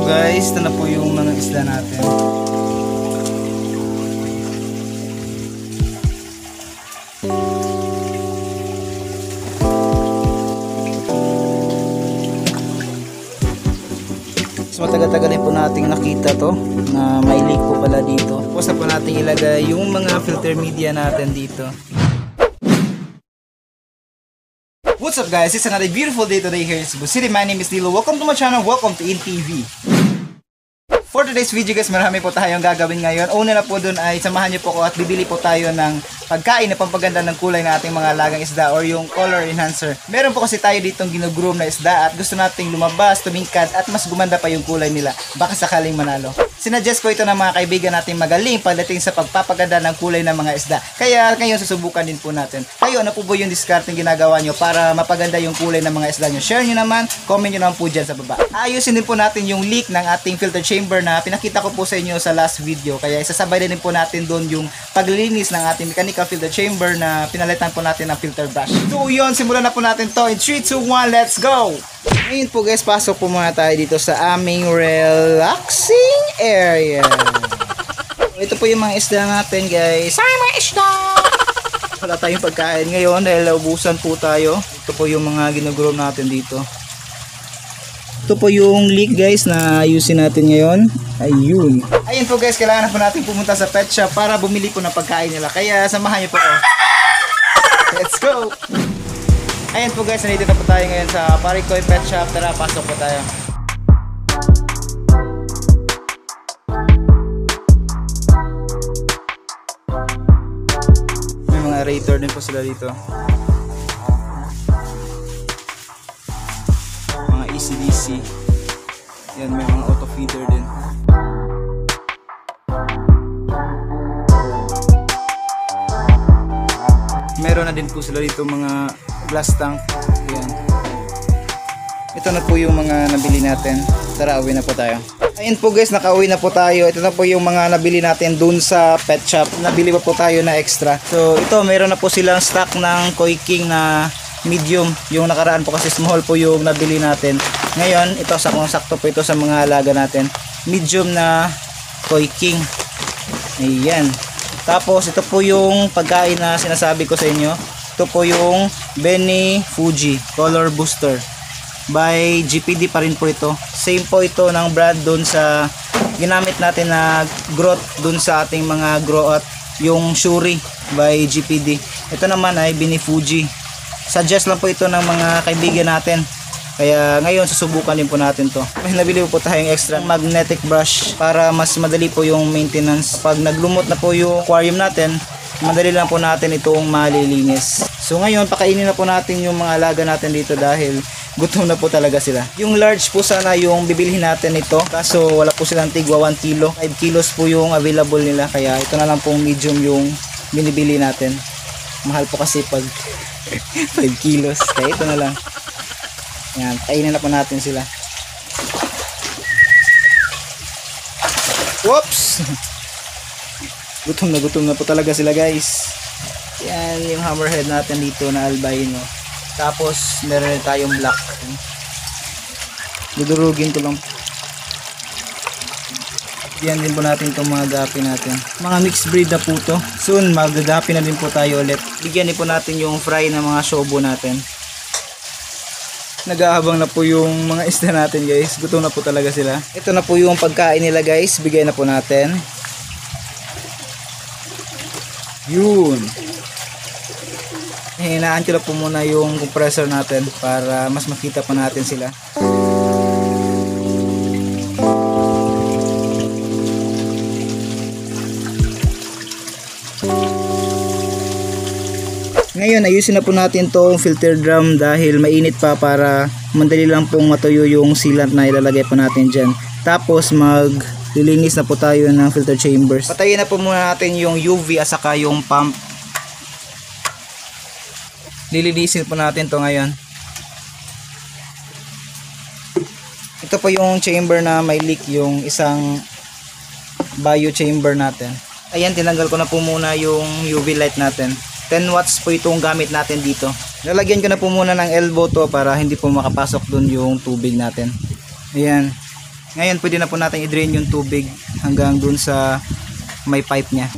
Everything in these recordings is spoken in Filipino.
guys, ito na po yung mga isda natin. So matagal-tagal din po nating nakita to na may leak po pala dito. Tapos na po nating ilagay yung mga filter media natin dito. What's up guys, it's another beautiful day today here in Cebu City. My name is Nilo. Welcome to my channel, welcome to InTV. For today's video guys, marami po tayong gagawin ngayon. Una na po dun ay samahan niyo po ko at bibili po tayo ng pagkain na pampaganda ng kulay ng ating mga lagang isda or yung color enhancer. Meron po kasi tayo ditong ginugroom na isda at gusto nating lumabas, tumingkad at mas gumanda pa yung kulay nila. Baka sakaling manalo. Sinuggest ko ito ng mga kaibigan nating magaling pagdating sa pagpapaganda ng kulay ng mga isda. Kaya ngayon susubukan din po natin. Kayo, ano po ba yung discarding ginagawa nyo para mapaganda yung kulay ng mga isda nyo? Share nyo naman, comment nyo naman po dyan sa baba. Ayusin din po natin yung leak ng ating filter chamber na pinakita ko po sa inyo sa last video. Kaya isasabay din po natin doon yung paglilinis ng ating mechanical filter chamber na pinalitan po natin ng filter brush. So yun, simulan na po natin to in 3, 2, 1, let's go! Ngayon po guys, pasok po muna tayo dito sa aming relaxing area. Ito po yung mga isda natin guys. Ay, mga isda! Wala tayong pagkain ngayon dahil naubusan po tayo. Ito po yung mga ginugroom natin dito. Ito po yung leak guys na ayusin natin ngayon. Ayun. Ayun po guys, kailangan na po natin pumunta sa pet shop para bumili po ng pagkain nila. Kaya samahan niyo po ako. Let's go! Ayan po guys, nandito na po tayo ngayon sa Paricoy Pet Shop. Tara, pasok po tayo. May mga aerator din po sila dito. Mga ECDC. Yan, may mga auto feeder din. Meron na din po sila dito mga glass tank. Ayan. Ito na po yung mga nabili natin. Tara, uwi na po tayo. Ayan po guys, nakauwi na po tayo. Ito na po yung mga nabili natin dun sa pet shop. Nabili pa po tayo na extra. So ito, meron na po silang stock ng Koi King na medium. Yung nakaraan po kasi small po yung nabili natin. Ngayon, ito sakto po ito sa mga alaga natin. Medium na Koi King. Ayan. Tapos ito po yung pagkain na sinasabi ko sa inyo. Ito po yung Benny Fuji Color Booster by GPD pa rin po ito. Same po ito ng brand dun sa ginamit natin na growth dun sa ating mga growth, yung Shuri by GPD. Ito naman ay Benny Fuji. Suggest lang po ito ng mga kaibigan natin. Kaya ngayon susubukan din po natin to. May nabili po tayong extra magnetic brush para mas madali po yung maintenance. Pag naglumot na po yung aquarium natin, madali lang po natin itong malilinis. So ngayon, pakainin na po natin yung mga alaga natin dito dahil gutom na po talaga sila. Yung large po sana yung bibilhin natin ito. Kaso wala po silang tigwa 1 kilo. 5 kilos po yung available nila. Kaya ito na lang pong medium yung binibili natin. Mahal po kasi pag 5 kilos. Kaya ito na lang. Yan, kainin na po natin sila. Whoops! Gutom na po talaga sila guys. Yan yung hammerhead natin dito na albino. Tapos meron rin tayong black. Dudurugin ko lang. Yan din po natin itong mga gapi natin. Mga mixed breed na po to. Soon magagapi na din po tayo ulit. Bigyan din po natin yung fry ng mga shobo natin. Nag-aabang na po yung mga isda natin guys. Gutom na po talaga sila. Ito na po yung pagkain nila guys. Bigay na po natin. Yun. Hinaan ko na po muna yung compressor natin para mas makita pa natin sila. Ngayon, ayusin na po natin tong filter drum dahil mainit pa para madali lang pong matuyo yung sealant na ilalagay po natin dyan. Tapos maglilinis na po tayo ng filter chambers. Patayin na po muna natin yung UV at saka yung pump. Lilinisin po natin to ngayon. Ito po yung chamber na may leak, yung isang bio chamber natin. Ayan, tinanggal ko na po muna yung UV light natin. 10 watts po itong gamit natin dito. Lalagyan ko na po muna ng elbow to para hindi po makapasok dun yung tubig natin. Ayan. Ngayon pwede na po natin i-drain yung tubig hanggang dun sa may pipe niya.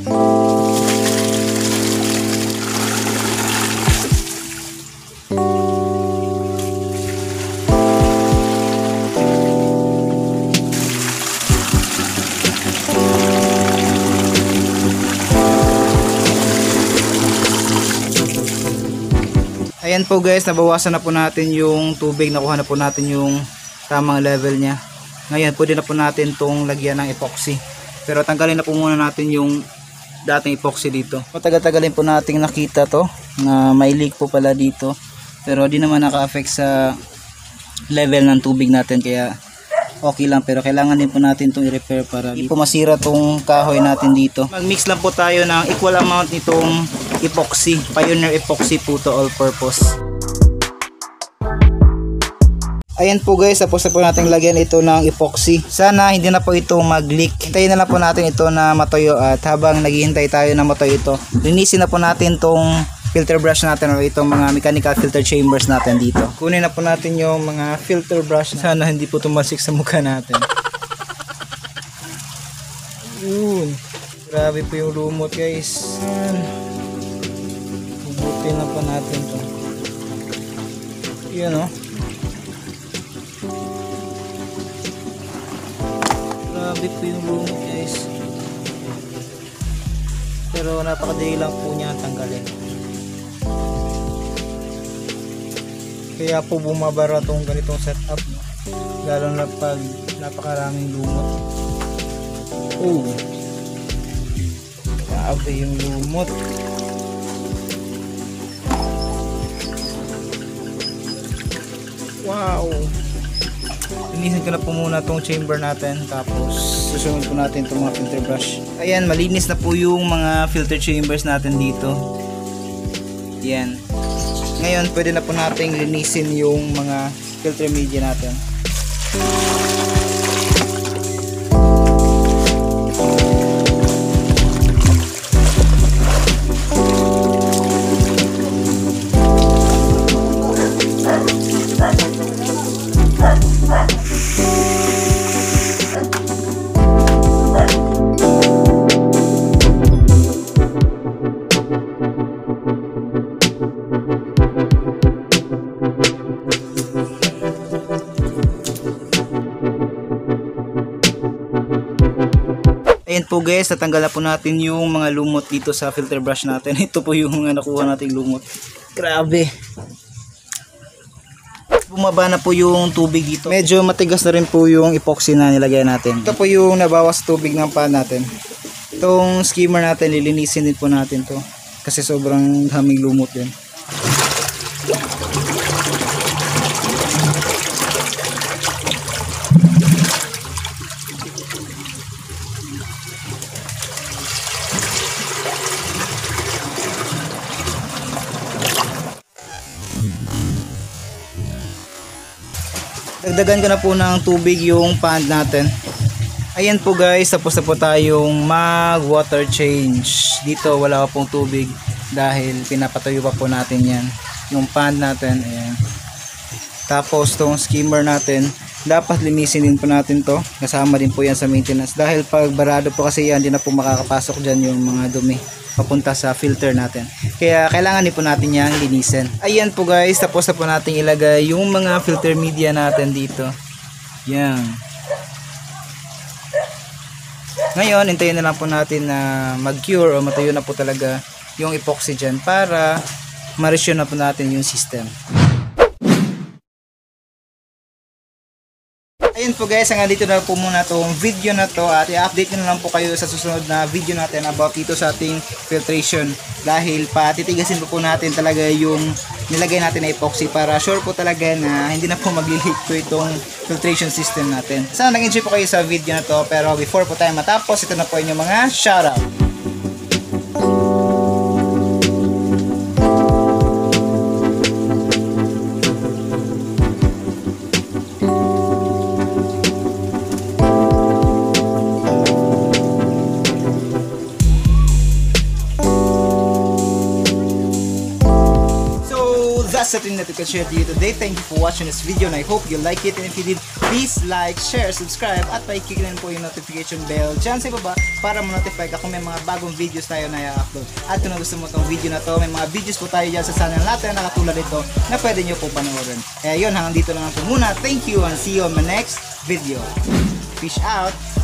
Ayan po guys, nabawasan na po natin yung tubig, nakuha na po natin yung tamang level niya. Ngayon pwede na po natin tong lagyan ng epoxy. Pero tanggalin na po muna natin yung dating epoxy dito. Matagal-tagalin po nating nakita to na may leak po pala dito. Pero di naman naka-affect sa level ng tubig natin, kaya okay lang. Pero kailangan din po natin itong i-repair para di po masira tong kahoy natin dito. Mag-mix lang po tayo ng equal amount nitong epoxy. Pioneer epoxy po to all purpose. Ayan po guys, tapos na po natin lagyan ito ng epoxy. Sana hindi na po ito mag-leak. Hintayin na lang po natin ito na matuyo, at habang naghihintay tayo na matuyo ito, linisin na po natin tong filter brush natin o itong mga mechanical filter chambers natin dito. Kunin na po natin yung mga filter brush. Sana hindi po tumasik sa mukha natin. Yun. Grabe po yung lumot guys. Bubutin na po natin to. Yun o. Grabe po yung lumot guys. Pero napakadali lang po niya tanggalin. Kaya po bumabara tong ganitong setup, no? Lalo na pag napakaraming lumot. Oh, grabe yung lumot. Wow. Linisin ko na po muna tong chamber natin, tapos susunod po natin itong mga filter brush. Ayan, malinis na po yung mga filter chambers natin dito. Yan. Ngayon pwede na po nating linisin yung mga filter media natin. Ayan po guys, natanggal na po natin yung mga lumot dito sa filter brush natin. Ito po yung mga nakuha nating lumot. Grabe. Bumaba na po yung tubig dito. Medyo matigas na rin po yung epoxy na nilagay natin. Ito po yung nabawas tubig ng pan natin. Itong skimmer natin, lilinisin din po natin to. Kasi sobrang daming lumot din. Dagdagan ko na po ng tubig yung pan natin. Ayan po guys, tapos na po tayong mag water change. Dito wala pa pong tubig dahil pinapatuyo pa po natin yan. Yung pan natin, ayan. Tapos tong skimmer natin, dapat linisin din po natin to. Kasama din po yan sa maintenance. Dahil pag barado po kasi yan, hindi na po makakapasok dyan yung mga dumi papunta sa filter natin. Kaya kailangan din po natin yang linisin. Ayan po guys, tapos na po natin ilagay yung mga filter media natin dito. Yan. Ngayon, hintayin na lang po natin na mag-cure o matuyo na po talaga yung epoxy dyan para ma-resume na po natin yung system. Ayun po guys, hanggang dito na po muna itong video na to, at i-update nyo na lang po kayo sa susunod na video natin about dito sa ating filtration, dahil patitigasin po natin talaga yung nilagay natin na epoxy para sure po talaga na hindi na po magli-leak po itong filtration system natin. Sana nag-enjoy po kayo sa video na to, pero before po tayo matapos, ito na po inyong mga shoutout. That's something that we can share to you today. Thank you for watching this video and I hope you like it, and if you did, please like, share, subscribe at pakiclick din po yung notification bell dyan sa baba para ma-notify ka kung may mga bagong videos tayo na i-upload. At kung gusto mo tong video na to, may mga videos po tayo dyan sa channel natin na katulad ito na pwede nyo po panoorin. Kaya yun, hanggang dito lang po muna. Thank you and see you on my next video. Peace out!